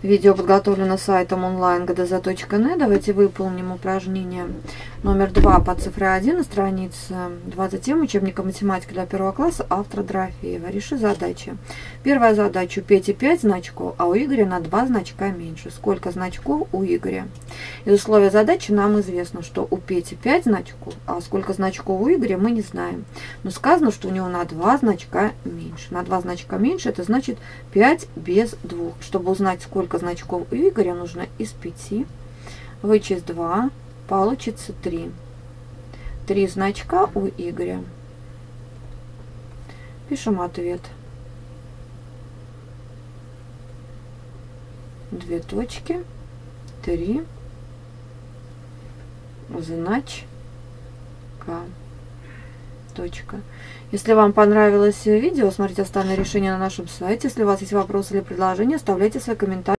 Видео подготовлено сайтом online.gdz.net. Давайте выполним упражнение номер 2 по цифре 1 на странице 27 учебника математики для 1 класса автора Дорофеева. Реши задачи. Первая задача: у Пети 5 значков, а у Игоря на 2 значка меньше. Сколько значков у Игоря? Из условия задачи нам известно, что у Пети 5 значков, а сколько значков у Игоря мы не знаем. Но сказано, что у него на 2 значка меньше. На 2 значка меньше, это значит 5 без 2. Чтобы узнать, сколько значков у Игоря, нужно из 5 вычесть 2, получится 3. 3 значка у Игоря. Пишем ответ. 2 точки, 3 значка. Точка. Если вам понравилось видео, смотрите остальные решения на нашем сайте. Если у вас есть вопросы или предложения, оставляйте свои комментарии.